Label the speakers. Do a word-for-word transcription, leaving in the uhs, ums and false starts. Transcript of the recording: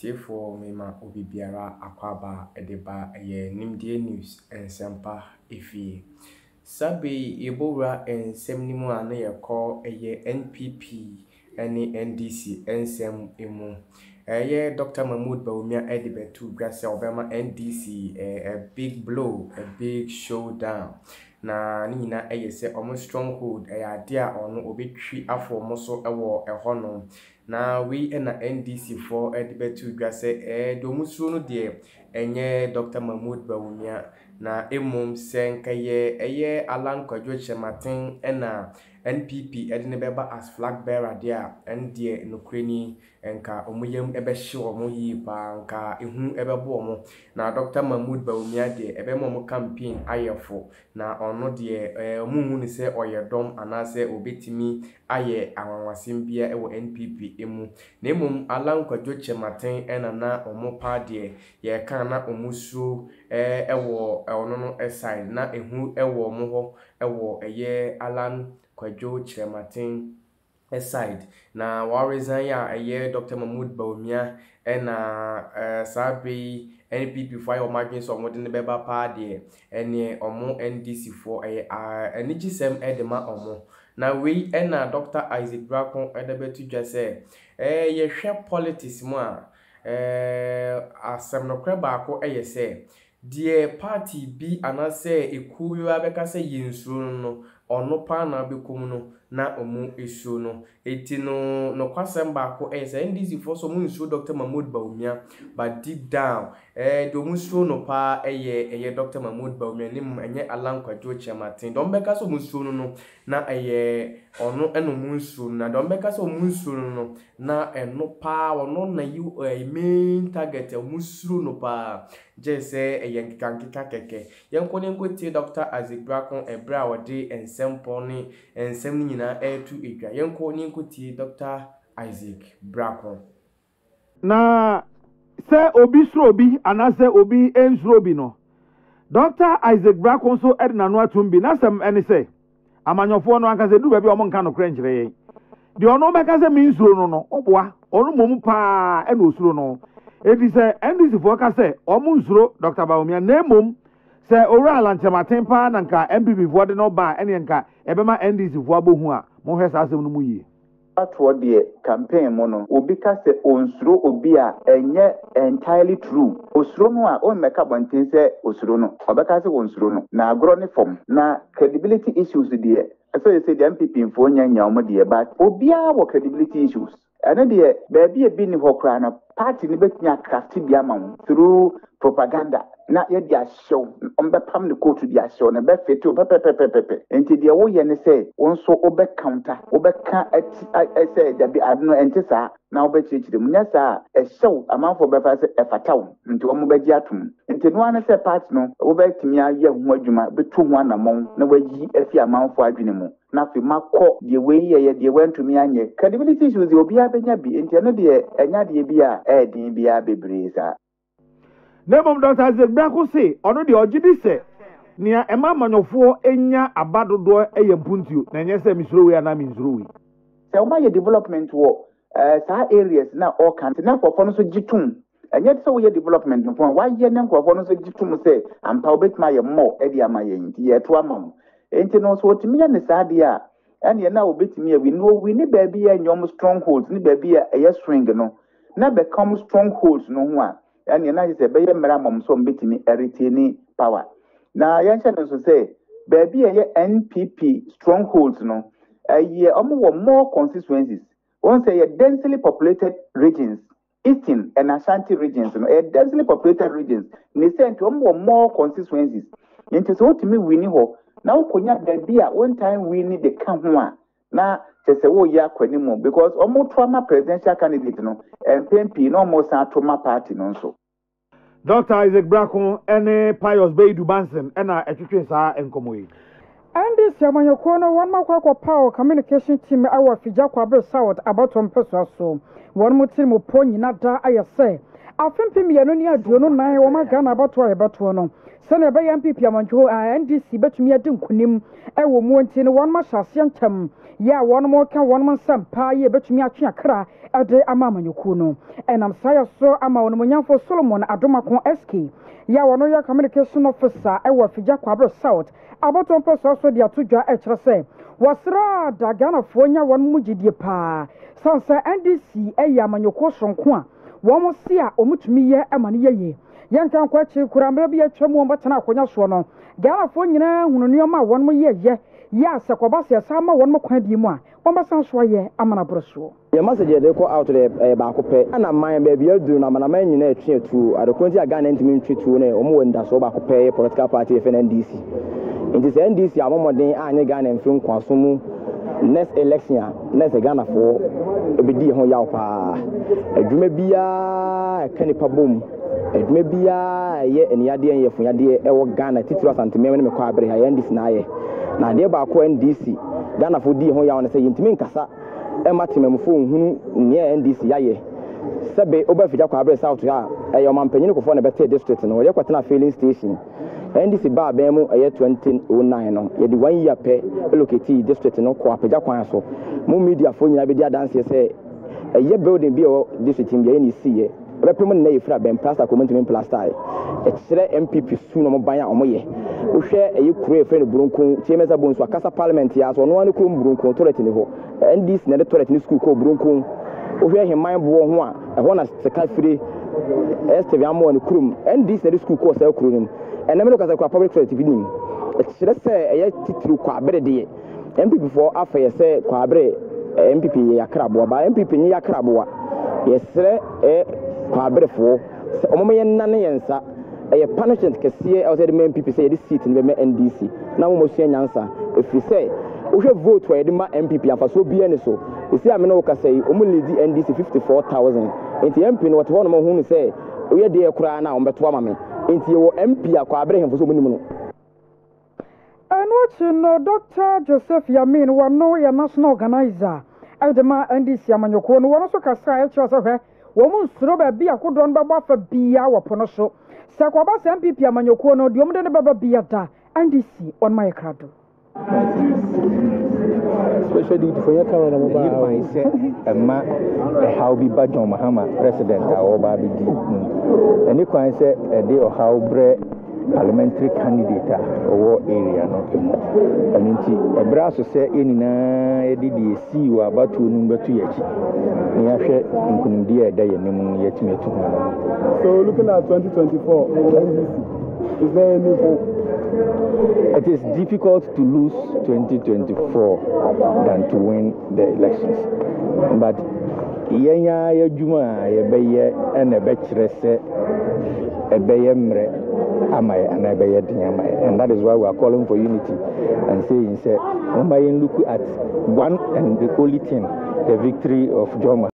Speaker 1: Therefore, Mima Obibiara Akwaba Edeba Aye Nimdia News and Sampa Ifi. Sabi Ibora and Semnimu Ane call Aye N P P and N D C and Sem Emu. Aye Doctor Mahmoud Bawumia Edibe to Gracia Obama N D C a big blow, a big showdown. Na nina eye se omo stronghold e adea ono obetwi afọ moso ewo ehono na we na N D C for edibetu dwase e domusuro no de enye Doctor Mahmoud Bawumia na emom senkaye eye Alan Kwadwo Chematin ena N P P edine beba as flag bearer there endie nokreni enka omuyem ebe hye omo yi pa nka ehu ebe bo omo na Doctor Mahmoud Bawumia de ebe mo campaign ayefo na ono de omuhu ni se oyedom anase obetimi aye awanwasem bia ewo N P P emu na emom Alan Kwadwo Chematin ena na omo pa de ye kan na omusuo eh ewo ono no eside na ehu ewo mo ho ewo eye Alan Kwadwo Chematin aside na warizan ya eye Doctor Mahmoud Bawumia ena uh, sabi N P P for your margins of modern beba pa de ene omo N D C for eye eni gisem edema omo na we ena Doctor Isaac Brako edebetu dwase eh ye hwe politics mu a eh asem no kra baako eye se die party bi anase ekuyu abeka se yinsuru no ono pa na bekom no na omu esuo no eti no no kwasem baako eh se N D C for so mu nsuo Doctor Mahmoud Bawumia but deep down eh do mu suo no pa eye eye Doctor Mahmoud Bawumia nim enye Alan Kwadwo Chematin don beka so mu suo no na eye ono eno mu nsuo na don beka so mu nsuo no na eno pa ono na you eh, main target mu suo no pa jese eye nkikankika keke yenko ne nkoti Doctor Isaac Brako ebra wode ensemponi ensem ni na etu edwa yenko ni nkoti Doctor Isaac Brako
Speaker 2: na se obi sro obi anase obi ensro obi no Doctor Isaac Brako so edna no atumbi na sem ene se amanyofo no anka se du ba bi omo nka no kra njire ye de ono meka se mi nsro no no oboa ono mom pa ena osuro no edi se N D C for ka se omo nsro Doctor Bawumia na mom se ora Alan Chematin pa na nka M P P for de no ba ene nka ebema N D C for abohu a mo hwesa asem no mu yi
Speaker 3: atwo de campaign mo no obi ka se onsuro obi a enye entirely true osuro no a o meka bonten se osuro no obeka se onsuro no na agro ne form na credibility issues de so you say the M P P mfo nya nya omo de but obi a wo credibility issues ene de baby e bi ni hokra na party ni betnya craft bi ama through propaganda na ye dia show ombe pam ne court dia show na be fit o pepepepepe enti de wo ye ne say wonso obe counter obe ka I say da bi adno enti sa na obe chichire munya sa e show amanfo be fa say e fataw nti wo mo be gi atum enti no an say party no obe timi aye ho adwuma betu ho anamon na wayi afi amanfo adwene mu na fi makọ de we ye de wantumi anye credibility issues de obi abenya bi enti no de enya de bi a e din bi a bebre sa
Speaker 2: Nemom Doctor Isaac Brako say ono de ogidi se nia ema manyofo enya abadodo eye mpuntuo na enye se misuro we na misuro we
Speaker 3: se o ma ye development wo eh sa areas na all kan na kwofo no so gitum enye se wo ye development no wa ye ne kwofo no so gitum se ampa obetma ye mo e de ama ye nti ye to ama enti no so otimi ya ne sa de a ene na obetimi ya we no we ni ba bi ya nyom strongholds ni ba bi ya eye string no na become strongholds no ho a and you know, say, Bay Maram, so betting retaining power. Now, Yanshan also say, baby, a N P P strongholds, no, a year or more constituencies. One say a densely populated regions, Eastern and Ashanti regions, no, a densely populated regions, they send to more constituencies. Into so to me, we knew now, Konya, baby, at one time we need the Kamwa. Now, just say, oh, yeah, anymore because almost trauma presidential candidate, no, and P M P no more trauma party, no, so.
Speaker 2: Doctor Isaac Brako, any pious Bay Dubanson, and I educate her and come away.
Speaker 4: And this Yaman corner, one more power communication team, our Fijakwa South about one person so. One more team of pony not I say. afempe mienu ni aduonu nan wo ma Ghana abato ayebato no se na be M P P amanjo N D C betumi ade nkunim e wo mu nti no won ma hyase ntam ya won mo ka won mo sampa ye betumi atwe akra ade ama amanyoku no enam saya so ama won mo nyamfo Solomon Adomako S K ya wono ya communication officer e wo Fija Kwabro South abato mpo so so dia tudwa e kire se wasra da Ghana fo nya won mu gidie pa sansa N D C e ya amanyoku sonko a won si a omutumi ye amane ye yankan kwachi kuramra bi atwam won batena akonya so no Ghana fo nyina hunu nioma won mo ye ye ya sakoba se sama won mo kwa bi mu a won basan so ye amana broso
Speaker 5: ye message dey ko out the ba ko pe ana man ba bi adu na mana man nyina atwe tu adekonti a Ghana ntimi ntwe tu ne omo wenda so ba ko pe political party F N D C nti se N D C amomoden anye Ghana mfiri nkwaso mu next election next Ghana fo ebedi ho yaw pa adwuma bia kanipa bom adwuma bia ye eniyade en yefuyade e wo Ghana titiro asanteme ne me kwa abre ha N D C na ye na de ba ko N D C Ghana fo di ho yaw ne se yintimi nkasa e matemamfo hunu ne N D C yaye sebe oba Fija Kwabro South ha e yo mampanyini kofo ne bete district no ye kwatena filling station N D C ba ba mu e twenty oh nine no ye di one year pe locate district no ko apagya kwan so mu media fo nyina be di adanse se e ye building bi o district bi ni si ye repemu na ye fra ben plaster community plaster e kire M P P su no mo ban a omo ye wo hwe e ye kuro e fra ne burunkun tiemesa bonso akasa parliament ya so no ane kuro burunkun toilet ni ho N D C na de toilet ni school ko burunkun wo hwe heman bo ho a e ho na seka firi Esteve amo ne kuro N D C na de school ko sa kuro nim eneme no kasa ko public toilet bi nim e kire se e ye titiri kwa abre de M P P for afa ye se kwa abre M P P ya krabo ba M P P ni ya krabo yesre e kwa abrefo omomo ye nane yensa e punishment kese e o se de M P P say the seat in be N D C na mo sua nyansa efiri say wo hwe vote wa ye de ma M P P afa so bia ne so esi ame no ka say omo lead N D C fifty-four thousand enti M P no wote ho no mo hu say wo ye de kura na o beto ama me enti wo M P akwa abrehemfo so mo nim no
Speaker 4: and watching no Doctor Joseph Yamin one no ya national organizer Adema N D C amanyoko no wono so kasa e kyo so hwe wo mun suro ba bia kodo no baba fa bia wopono so se kwa ba M P P amanyoko no diom de ne baba bia da N D C on my krado
Speaker 6: especially for your camera mo ba I say ema how be ba John Mahama president a wo ba bi di eni kwan say e dey o how bre parliamentary candidate or area no I mean ti ebra so say enina e di di si wa batu nu batu yachi ni ahwe nkunimdi e da yenim yatimi etu ho
Speaker 7: so looking at twenty twenty-four is there any hope?
Speaker 6: It is difficult to lose twenty twenty-four than to win the elections but yenya yadwuma yebeye ene be kire se ebeye mre amay and ebeye diamay and that is why we are calling for unity and saying say we look at one and the only thing the victory of Joma.